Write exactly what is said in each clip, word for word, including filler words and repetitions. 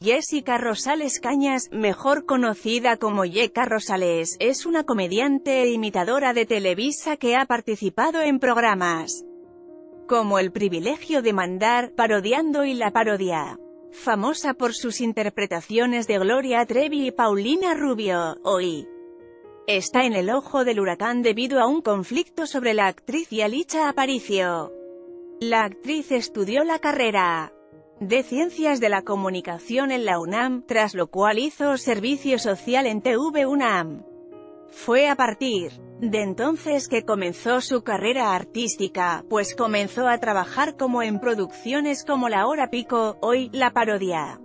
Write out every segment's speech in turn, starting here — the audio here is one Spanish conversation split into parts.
Jessica Rosales Cañas, mejor conocida como Yeka Rosales, es una comediante e imitadora de Televisa que ha participado en programas como El privilegio de mandar, Parodiando y La parodia. Famosa por sus interpretaciones de Gloria Trevi y Paulina Rubio, hoy está en el ojo del huracán debido a un conflicto sobre la actriz Yalitza Aparicio. La actriz estudió la carrera de Ciencias de la Comunicación en la UNAM, tras lo cual hizo servicio social en T V UNAM. Fue a partir de entonces que comenzó su carrera artística, pues comenzó a trabajar como en producciones como La Hora Pico, Hoy, La Parodia,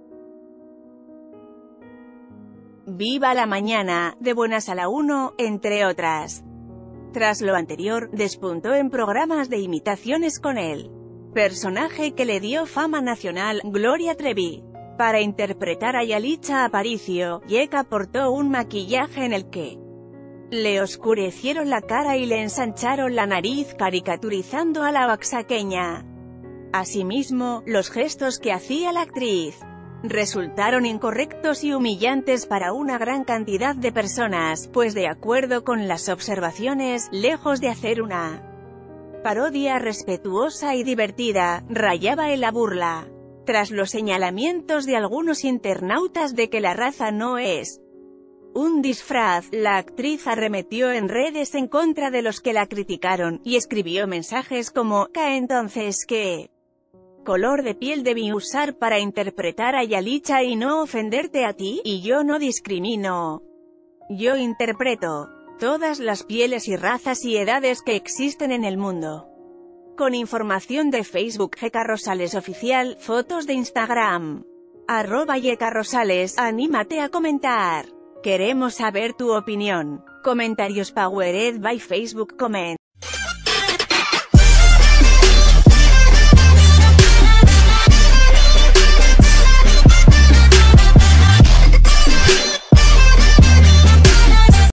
Viva la Mañana, De Buenas a la Uno, entre otras. Tras lo anterior, despuntó en programas de imitaciones con él personaje que le dio fama nacional, Gloria Trevi. Para interpretar a Yalitza Aparicio, Yeka portó un maquillaje en el que le oscurecieron la cara y le ensancharon la nariz, caricaturizando a la oaxaqueña. Asimismo, los gestos que hacía la actriz resultaron incorrectos y humillantes para una gran cantidad de personas, pues de acuerdo con las observaciones, lejos de hacer una parodia respetuosa y divertida, rayaba en la burla. Tras los señalamientos de algunos internautas de que la raza no es un disfraz, la actriz arremetió en redes en contra de los que la criticaron, y escribió mensajes como, ¿Qué entonces qué color de piel debí usar para interpretar a Yalitza y no ofenderte a ti? Y yo no discrimino. Yo interpreto todas las pieles y razas y edades que existen en el mundo. Con información de Facebook Yeka Rosales Oficial, fotos de Instagram arroba Yeka Rosales, anímate a comentar. Queremos saber tu opinión. Comentarios powered by Facebook Comment.